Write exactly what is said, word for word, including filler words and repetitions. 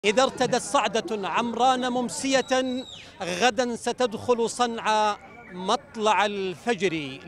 إذا ارتدت صعدة عمران ممسية غدا ستدخل صنعاء مطلع الفجر.